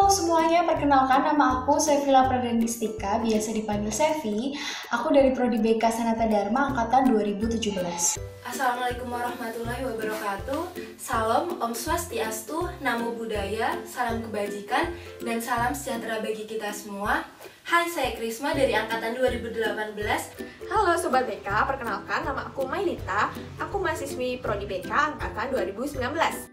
Halo semuanya, perkenalkan nama aku Sevilla Pradendistika, biasa dipanggil Sevi. Aku dari Prodi BK Sanata Dharma angkatan 2017. Assalamualaikum warahmatullahi wabarakatuh. Salam Om Swastiastu, Namo Buddhaya, salam kebajikan, dan salam sejahtera bagi kita semua. Hai, saya Krisma dari angkatan 2018. Halo Sobat BK, perkenalkan nama aku Mailita. Aku mahasiswi Prodi BK angkatan 2019.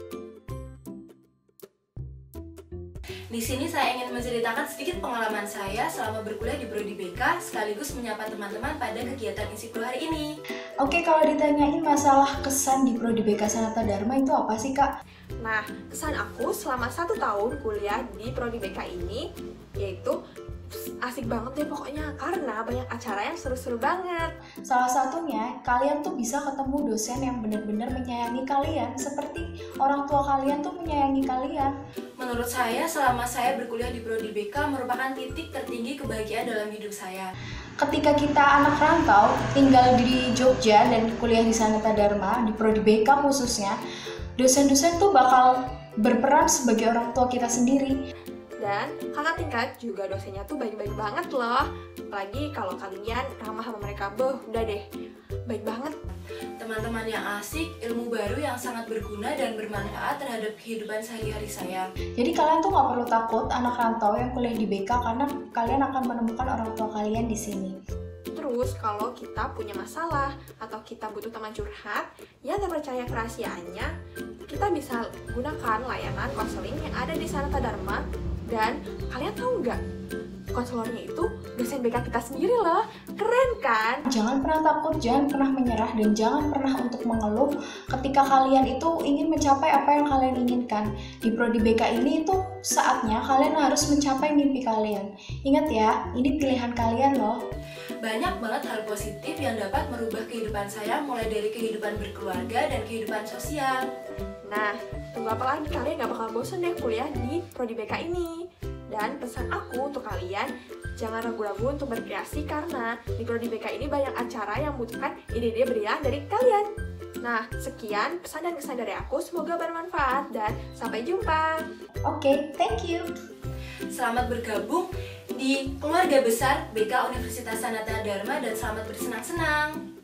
Di sini saya ingin menceritakan sedikit pengalaman saya selama berkuliah di Prodi BK, sekaligus menyapa teman-teman pada kegiatan Insikro hari ini. Oke, kalau ditanyain masalah kesan di Prodi BK Sanata Dharma itu apa sih, Kak? Nah, kesan aku selama 1 tahun kuliah di Prodi BK ini yaitu asik banget deh pokoknya, karena banyak acara yang seru-seru banget. Salah satunya, kalian tuh bisa ketemu dosen yang benar-benar menyayangi kalian, seperti orang tua kalian tuh menyayangi kalian. Menurut saya, selama saya berkuliah di Prodi BK merupakan titik tertinggi kebahagiaan dalam hidup saya. Ketika kita anak rantau, tinggal di Jogja dan kuliah di Sanata Dharma, di Prodi BK khususnya, dosen-dosen tuh bakal berperan sebagai orang tua kita sendiri. Dan kakak tingkat juga dosennya tuh baik-baik banget loh. Apalagi kalau kalian ramah sama mereka, udah deh, baik banget. Teman-teman yang asik, ilmu baru yang sangat berguna dan bermanfaat terhadap kehidupan sehari-hari saya. Jadi kalian tuh nggak perlu takut anak rantau yang kuliah di BK karena kalian akan menemukan orang tua kalian di sini. Terus kalau kita punya masalah atau kita butuh teman curhat yang terpercaya kerahasiaannya, kita bisa gunakan layanan konseling yang ada di Sanata Dharma. Dan kalian tahu nggak? Konselornya itu dosen BK kita sendiri loh. Keren kan? Jangan pernah takut, jangan pernah menyerah, dan jangan pernah untuk mengeluh ketika kalian itu ingin mencapai apa yang kalian inginkan. Di Prodi BK ini itu saatnya kalian harus mencapai mimpi kalian. Ingat ya, ini pilihan kalian loh. Banyak banget hal positif yang dapat merubah kehidupan saya, mulai dari kehidupan berkeluarga dan kehidupan sosial. Nah, tunggu apa lagi? Kalian gak bakal bosan deh kuliah di Prodi BK ini. Dan pesan aku untuk kalian, jangan ragu-ragu untuk berkreasi karena di Prodi BK ini banyak acara yang membutuhkan ide-ide brilian dari kalian. Nah, sekian pesan dan kesan dari aku, semoga bermanfaat dan sampai jumpa. Oke, thank you. Selamat bergabung di keluarga besar BK Universitas Sanata Dharma dan selamat bersenang-senang.